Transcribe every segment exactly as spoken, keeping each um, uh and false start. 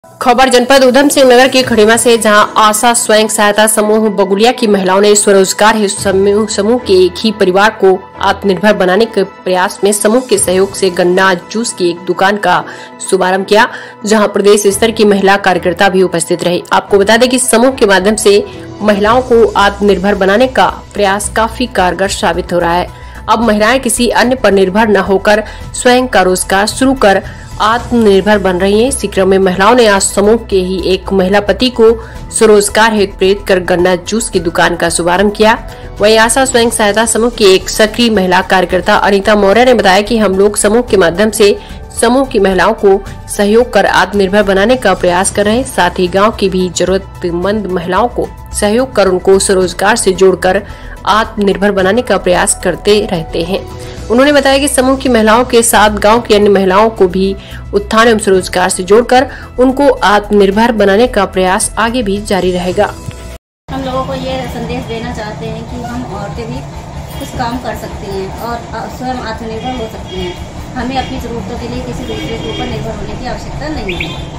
खबर जनपद उधम सिंह नगर के खड़ीमा से, जहां आशा स्वयं सहायता समूह बगुलिया की महिलाओं ने स्वरोजगार हेतु समूह समूह के एक ही परिवार को आत्मनिर्भर बनाने के प्रयास में समूह के सहयोग से गन्ना जूस की एक दुकान का शुभारंभ किया, जहां प्रदेश स्तर की महिला कार्यकर्ता भी उपस्थित रही। आपको बता दें कि समूह के माध्यम से महिलाओं को आत्मनिर्भर बनाने का प्रयास काफी कारगर साबित हो रहा है। अब महिलाएं किसी अन्य पर निर्भर न होकर स्वयं का रोजगार शुरू कर आत्मनिर्भर बन रही हैं। इसी क्रम में महिलाओं ने आज समूह के ही एक महिला पति को स्वरोजगार हेतु प्रेरित कर गन्ना जूस की दुकान का शुभारंभ किया। वहीं आशा स्वयं सहायता समूह की एक सक्रिय महिला कार्यकर्ता अनीता मौर्य ने बताया कि हम लोग समूह के माध्यम से समूह की महिलाओं को सहयोग कर आत्मनिर्भर बनाने का प्रयास कर रहे हैं। साथ ही गाँव की भी जरूरतमंद महिलाओं को सहयोग कर उनको स्वरोजगार से जोड़कर आत्मनिर्भर बनाने का प्रयास करते रहते हैं। उन्होंने बताया कि समूह की महिलाओं के साथ गांव की अन्य महिलाओं को भी उत्थान एवं स्वरोजगार से जोड़कर उनको आत्मनिर्भर बनाने का प्रयास आगे भी जारी रहेगा। हम लोगों को ये संदेश देना चाहते हैं कि हम औरतें भी कुछ काम कर सकती हैं और स्वयं आत्मनिर्भर हो सकती हैं। हमें अपनी जरूरतों के लिए किसी दूसरे के ऊपर निर्भर होने की आवश्यकता नहीं है।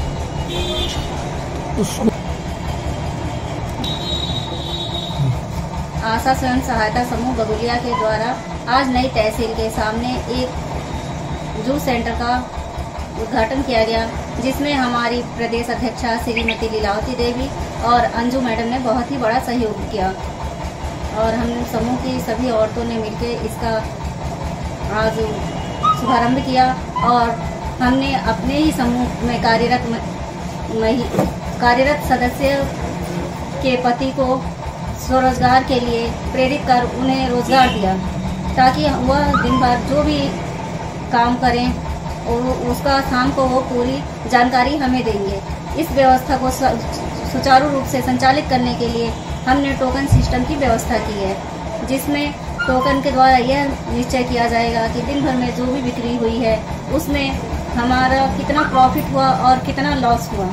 आशा स्वयं सहायता समूह बगुलिया के द्वारा आज नई तहसील के सामने एक जूस सेंटर का उद्घाटन किया गया, जिसमें हमारी प्रदेश अध्यक्षा श्रीमती लीलावती देवी और अंजू मैडम ने बहुत ही बड़ा सहयोग किया और हम समूह की सभी औरतों ने मिलकर इसका आज शुभारंभ किया। और हमने अपने ही समूह में कार्यरत कार्यरत सदस्य के पति को स्वरोजगार के लिए प्रेरित कर उन्हें रोजगार दिया, ताकि वह दिन भर जो भी काम करें और उसका शाम को वो पूरी जानकारी हमें देंगे। इस व्यवस्था को सुचारू रूप से संचालित करने के लिए हमने टोकन सिस्टम की व्यवस्था की है, जिसमें टोकन के द्वारा यह निश्चय किया जाएगा कि दिन भर में जो भी बिक्री हुई है उसमें हमारा कितना प्रॉफिट हुआ और कितना लॉस हुआ।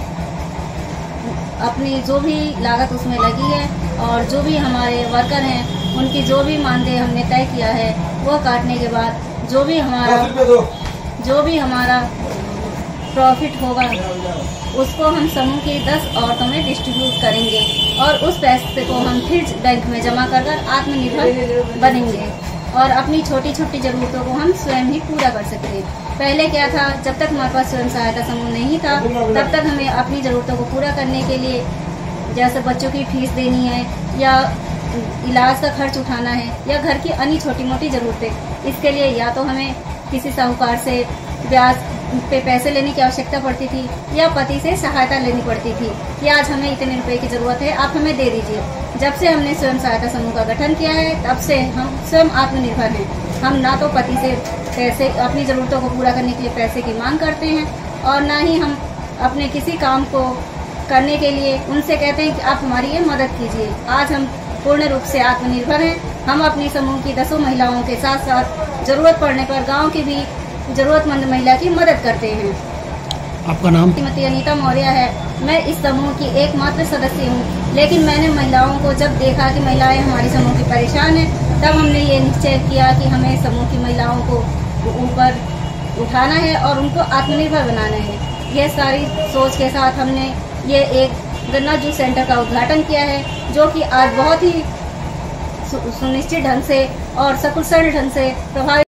अपनी जो भी लागत उसमें लगी है और जो भी हमारे वर्कर हैं उनकी जो भी मानदेय हमने तय किया है वो काटने के बाद जो भी हमारा जो भी हमारा प्रॉफिट होगा उसको हम समूह की दस औरतों में डिस्ट्रीब्यूट करेंगे और उस पैसे को हम फिर बैंक में जमा कर कर आत्मनिर्भर बनेंगे और अपनी छोटी छोटी ज़रूरतों को हम स्वयं ही पूरा कर सकते। पहले क्या था, जब तक हमारे पास स्वयं सहायता समूह नहीं था तब तक हमें अपनी ज़रूरतों को पूरा करने के लिए, जैसे बच्चों की फीस देनी है या इलाज का खर्च उठाना है या घर की अन्य छोटी मोटी ज़रूरतें, इसके लिए या तो हमें किसी साहूकार से ब्याज पे पैसे लेने की आवश्यकता पड़ती थी या पति से सहायता लेनी पड़ती थी कि आज हमें इतने रुपए की ज़रूरत है, आप हमें दे दीजिए। जब से हमने स्वयं सहायता समूह का गठन किया है तब से हम स्वयं आत्मनिर्भर हैं। हम ना तो पति से पैसे अपनी ज़रूरतों को पूरा करने के लिए पैसे की मांग करते हैं और ना ही हम अपने किसी काम को करने के लिए उनसे कहते हैं कि आप हमारी ये मदद कीजिए। आज हम पूर्ण रूप से आत्मनिर्भर हैं। हम अपनी समूह की दसों महिलाओं के साथ साथ ज़रूरत पड़ने पर गांव की भी ज़रूरतमंद महिला की मदद करते हैं। आपका नाम? श्रीमती अनीता मौर्य है। मैं इस समूह की एकमात्र सदस्य हूँ, लेकिन मैंने महिलाओं को जब देखा कि महिलाएं हमारी समूह की परेशान हैं, तब हमने ये निश्चय किया कि हमें समूह की महिलाओं को ऊपर उठाना है और उनको आत्मनिर्भर बनाना है। यह सारी सोच के साथ हमने ये एक गन्ना जूस सेंटर का उद्घाटन किया है, जो कि आज बहुत ही सुनिश्चित ढंग से और सकुशल ढंग से प्रभावित